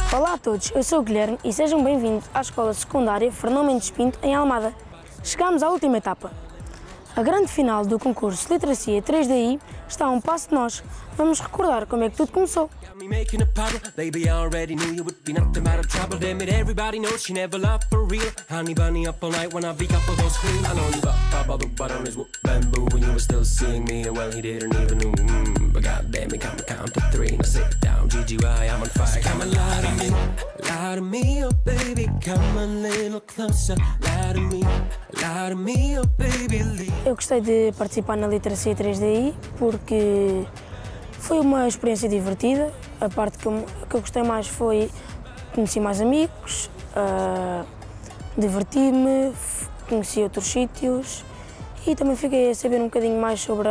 Olá a todos, eu sou o Guilherme e sejam bem-vindos à Escola Secundária Fernão Mendes Pinto, em Almada. Chegámos à última etapa. A grande final do concurso de Literacia 3DI está a um passo de nós. Vamos recordar como é que tudo começou. Eu gostei de participar na Literacia 3DI porque foi uma experiência divertida. A parte que eu gostei mais foi conhecer mais amigos, diverti-me, conheci outros sítios e também fiquei a saber um bocadinho mais sobre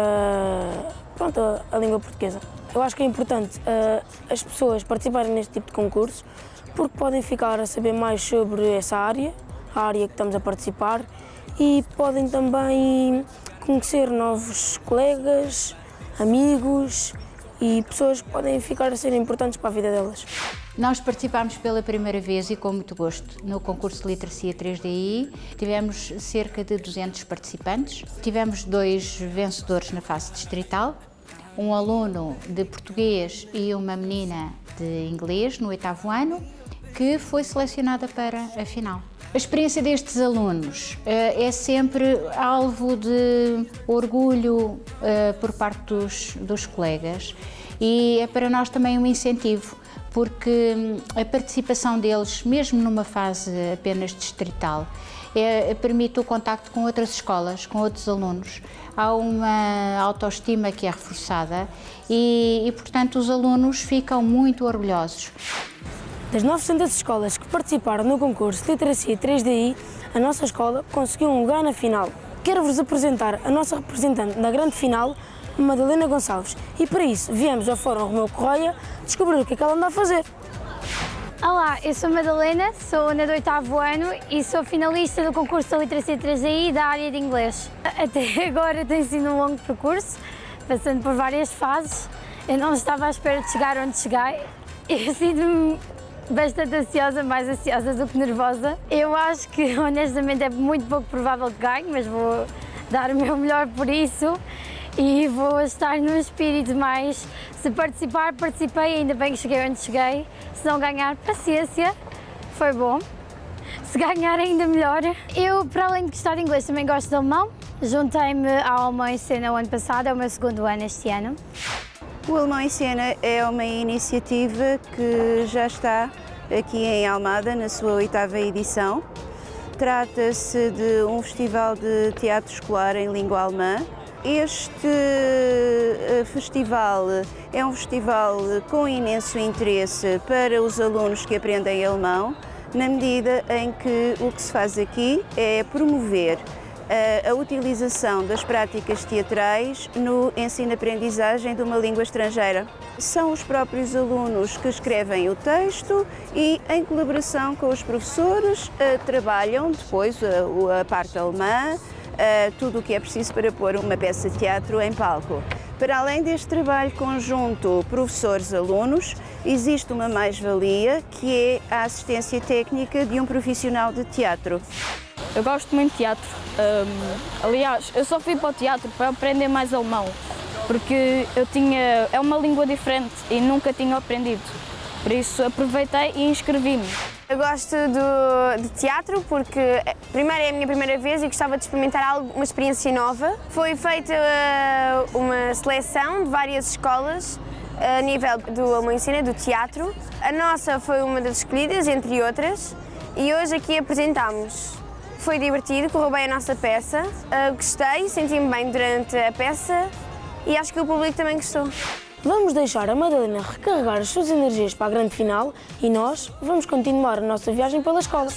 a língua portuguesa. Eu acho que é importante as pessoas participarem neste tipo de concurso porque podem ficar a saber mais sobre essa área, a área que estamos a participar, e podem também conhecer novos colegas, amigos e pessoas que podem ficar a ser importantes para a vida delas. Nós participámos pela primeira vez e com muito gosto no concurso de Literacia 3DI. Tivemos cerca de 200 participantes. Tivemos 2 vencedores na fase distrital, um aluno de português e uma menina de inglês no 8º ano, que foi selecionada para a final. A experiência destes alunos é sempre alvo de orgulho por parte dos colegas e é para nós também um incentivo, porque a participação deles, mesmo numa fase apenas distrital, permite o contacto com outras escolas, com outros alunos. Há uma autoestima que é reforçada e portanto, os alunos ficam muito orgulhosos. Das 900 escolas que participaram no concurso de Literacia 3DI, a nossa escola conseguiu um lugar na final. Quero-vos apresentar a nossa representante na grande final, Madalena Gonçalves, e para isso viemos ao Fórum Romeu Correia descobrir o que é que ela anda a fazer. Olá, eu sou Madalena, sou aluna do 8º ano e sou finalista do concurso de Literacia 3DI da área de inglês. Até agora tem sido um longo percurso, passando por várias fases. Eu não estava à espera de chegar onde cheguei. Eu sinto-me bastante ansiosa, mais ansiosa do que nervosa. Eu acho que, honestamente, é muito pouco provável que ganhe, mas vou dar o meu melhor por isso e vou estar no espírito mais. Se participar, participei, ainda bem que cheguei onde cheguei. Se não ganhar, paciência, foi bom. Se ganhar, ainda melhor. Eu, para além de gostar de inglês, também gosto de alemão. Juntei-me ao Alemão em Cena o ano passado, é o meu 2º ano este ano. O Alemão em Cena é uma iniciativa que já está aqui em Almada, na sua 8ª edição. Trata-se de um festival de teatro escolar em língua alemã. Este festival é um festival com imenso interesse para os alunos que aprendem alemão, na medida em que o que se faz aqui é promover a utilização das práticas teatrais no ensino-aprendizagem de uma língua estrangeira. São os próprios alunos que escrevem o texto e, em colaboração com os professores, trabalham depois a parte alemã, tudo o que é preciso para pôr uma peça de teatro em palco. Para além deste trabalho conjunto professores-alunos, existe uma mais-valia que é a assistência técnica de um profissional de teatro. Eu gosto muito de teatro. Aliás, eu só fui para o teatro para aprender mais alemão, porque é uma língua diferente e nunca tinha aprendido. Por isso aproveitei e inscrevi-me. Eu gosto de teatro porque, primeiro, é a minha primeira vez e gostava de experimentar uma experiência nova. Foi feita uma seleção de várias escolas a nível do Alemão em Cena, do teatro. A nossa foi uma das escolhidas, entre outras, e hoje aqui apresentámos. Foi divertido, correu bem a nossa peça, gostei, senti-me bem durante a peça e acho que o público também gostou. Vamos deixar a Madalena recarregar as suas energias para a grande final e nós vamos continuar a nossa viagem pela escola.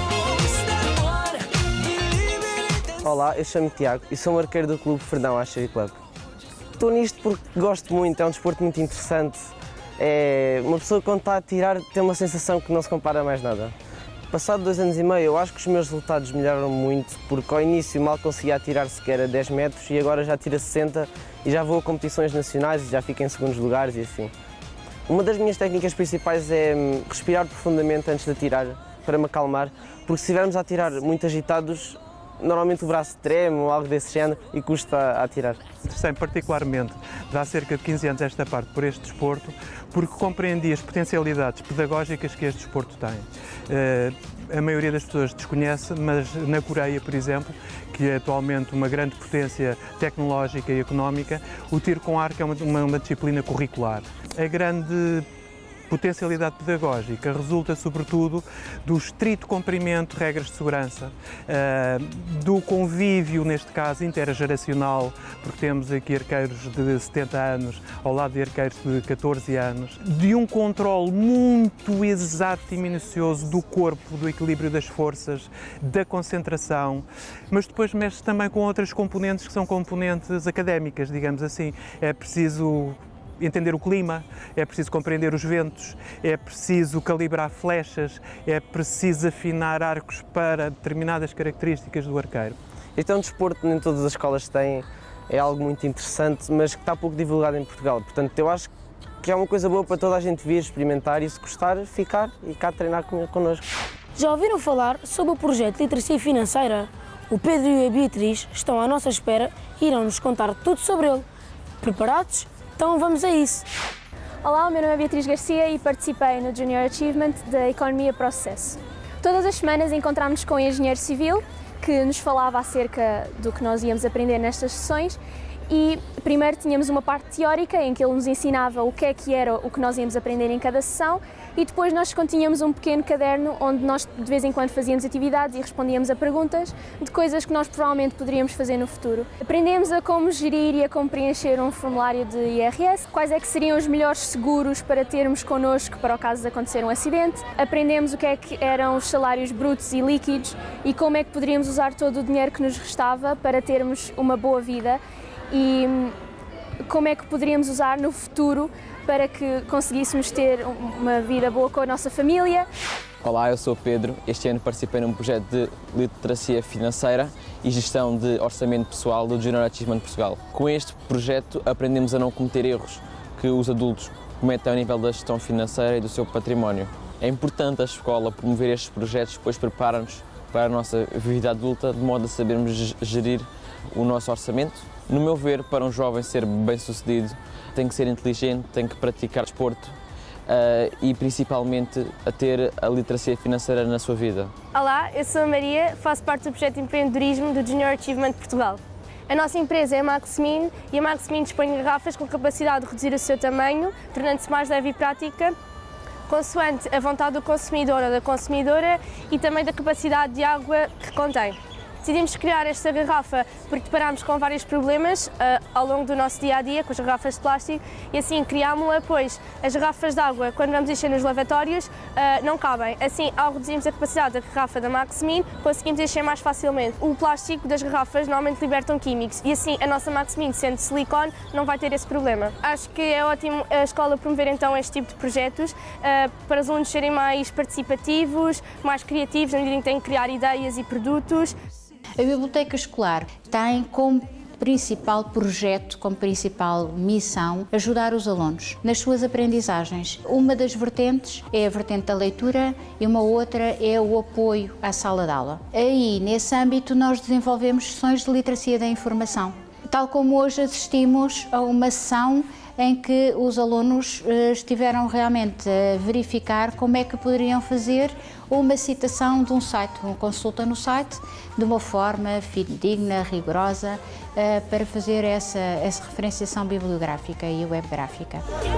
Olá, eu chamo-me Tiago e sou um arqueiro do Clube Fernão Archery Club. Estou nisto porque gosto muito, é um desporto muito interessante. Uma pessoa quando está a tirar tem uma sensação que não se compara a mais nada. Passado 2 anos e meio, eu acho que os meus resultados melhoraram muito, porque ao início mal conseguia atirar sequer a 10 metros e agora já tiro a 60 e já vou a competições nacionais e já fico em segundos lugares e assim. Uma das minhas técnicas principais é respirar profundamente antes de atirar, para me acalmar, porque se estivermos a atirar muito agitados, normalmente o braço treme ou algo desse género e custa a atirar. Interessei particularmente, há cerca de 15 anos, esta parte por este desporto, porque compreendi as potencialidades pedagógicas que este desporto tem. A maioria das pessoas desconhece, mas na Coreia, por exemplo, que é atualmente uma grande potência tecnológica e económica, o tiro com arco é uma disciplina curricular. A grande potencialidade pedagógica resulta sobretudo do estrito cumprimento de regras de segurança, do convívio, neste caso intergeracional, porque temos aqui arqueiros de 70 anos ao lado de arqueiros de 14 anos, de um controle muito exato e minucioso do corpo, do equilíbrio das forças, da concentração, mas depois mexe também com outras componentes que são componentes académicas, digamos assim. É preciso entender o clima, é preciso compreender os ventos, é preciso calibrar flechas, é preciso afinar arcos para determinadas características do arqueiro. Este é um desporto que nem todas as escolas têm, é algo muito interessante, mas que está pouco divulgado em Portugal. Portanto, eu acho que é uma coisa boa para toda a gente vir experimentar e, se gostar, ficar e cá treinar connosco. Já ouviram falar sobre o projeto de literacia financeira? O Pedro e a Beatriz estão à nossa espera e irão-nos contar tudo sobre ele. Preparados? Então vamos a isso! Olá, o meu nome é Beatriz Garcia e participei no Junior Achievement da Economia Processo. Todas as semanas encontramos-nos com um engenheiro civil que nos falava acerca do que nós íamos aprender nestas sessões e primeiro tínhamos uma parte teórica em que ele nos ensinava o que era o que nós íamos aprender em cada sessão e depois nós tínhamos um pequeno caderno onde nós de vez em quando fazíamos atividades e respondíamos a perguntas de coisas que nós provavelmente poderíamos fazer no futuro. Aprendemos a como gerir e a como preencher um formulário de IRS, quais é que seriam os melhores seguros para termos connosco para o caso de acontecer um acidente. Aprendemos o que eram os salários brutos e líquidos e como é que poderíamos usar todo o dinheiro que nos restava para termos uma boa vida e como é que poderíamos usar no futuro para que conseguíssemos ter uma vida boa com a nossa família. Olá, eu sou o Pedro. Este ano participei num projeto de literacia financeira e gestão de orçamento pessoal do Junior Achievement Portugal. Com este projeto aprendemos a não cometer erros que os adultos cometem ao nível da gestão financeira e do seu património. É importante a escola promover estes projetos, pois prepara-nos para a nossa vida adulta, de modo a sabermos gerir o nosso orçamento. No meu ver, para um jovem ser bem-sucedido, tem que ser inteligente, tem que praticar desporto e principalmente a ter a literacia financeira na sua vida. Olá, eu sou a Maria, faço parte do projeto de empreendedorismo do Junior Achievement Portugal. A nossa empresa é a Maximin e a Maximin dispõe de garrafas com capacidade de reduzir o seu tamanho, tornando-se mais leve e prática, consoante a vontade do consumidor ou da consumidora e também da capacidade de água que contém. Decidimos criar esta garrafa porque deparámos com vários problemas ao longo do nosso dia-a-dia com as garrafas de plástico e assim criámos-la, pois as garrafas de água, quando vamos encher nos lavatórios, não cabem. Assim, ao reduzirmos a capacidade da garrafa da Maximin, conseguimos encher mais facilmente. O plástico das garrafas normalmente libertam químicos e assim a nossa Maximin, sendo de silicone, não vai ter esse problema. Acho que é ótimo a escola promover então este tipo de projetos para os alunos serem mais participativos, mais criativos, na medida em que têm que criar ideias e produtos. A Biblioteca Escolar tem como principal projeto, como principal missão, ajudar os alunos nas suas aprendizagens. Uma das vertentes é a vertente da leitura e uma outra é o apoio à sala de aula. Aí, nesse âmbito, nós desenvolvemos sessões de literacia da informação. Tal como hoje assistimos a uma sessão em que os alunos estiveram realmente a verificar como é que poderiam fazer uma citação de um site, uma consulta no site, de uma forma fidedigna, rigorosa, para fazer essa referenciação bibliográfica e webgráfica.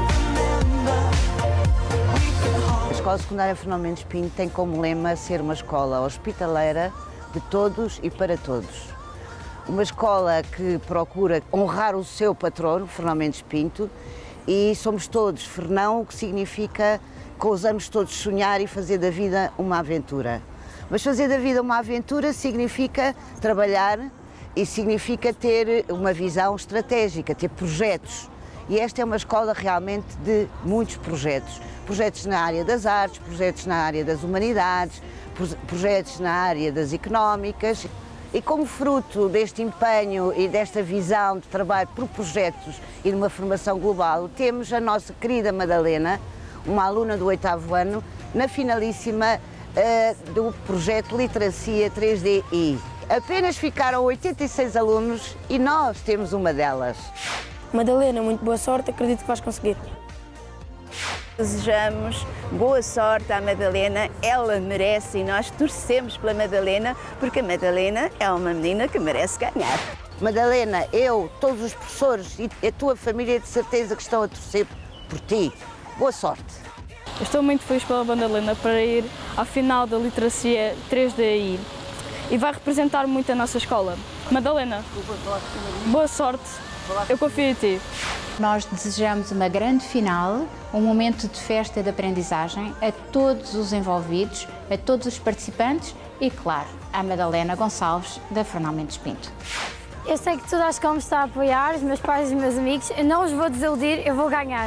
A Escola Secundária Fernão Mendes Pinto tem como lema ser uma escola hospitaleira de todos e para todos. Uma escola que procura honrar o seu patrono, Fernão Mendes Pinto, e somos todos Fernão, o que significa que ousamos todos sonhar e fazer da vida uma aventura. Mas fazer da vida uma aventura significa trabalhar e significa ter uma visão estratégica, ter projetos. E esta é uma escola realmente de muitos projetos. Projetos na área das artes, projetos na área das humanidades, projetos na área das económicas. E como fruto deste empenho e desta visão de trabalho por projetos e de uma formação global, temos a nossa querida Madalena, uma aluna do 8º ano, na finalíssima do projeto Literacia 3DI. Apenas ficaram 86 alunos e nós temos uma delas. Madalena, muito boa sorte, acredito que vais conseguir. Desejamos boa sorte à Madalena, ela merece e nós torcemos pela Madalena, porque a Madalena é uma menina que merece ganhar. Madalena, eu, todos os professores e a tua família de certeza que estão a torcer por ti. Boa sorte! Estou muito feliz pela Madalena para ir à final da Literacia 3DI e vai representar muito a nossa escola. Madalena, boa sorte, eu confio em ti. Nós desejamos uma grande final, um momento de festa e de aprendizagem a todos os envolvidos, a todos os participantes e, claro, à Madalena Gonçalves, da Fernão Mendes Pinto. Eu sei que toda a escola me está a apoiar, os meus pais e os meus amigos. Eu não os vou desiludir, eu vou ganhar.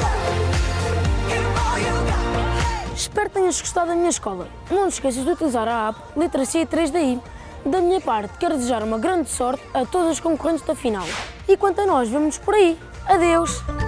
Espero que tenhas gostado da minha escola. Não te esqueças de utilizar a app Literacia 3DI. Da minha parte, quero desejar uma grande sorte a todos os concorrentes da final. E quanto a nós, vemo-nos por aí. Adeus!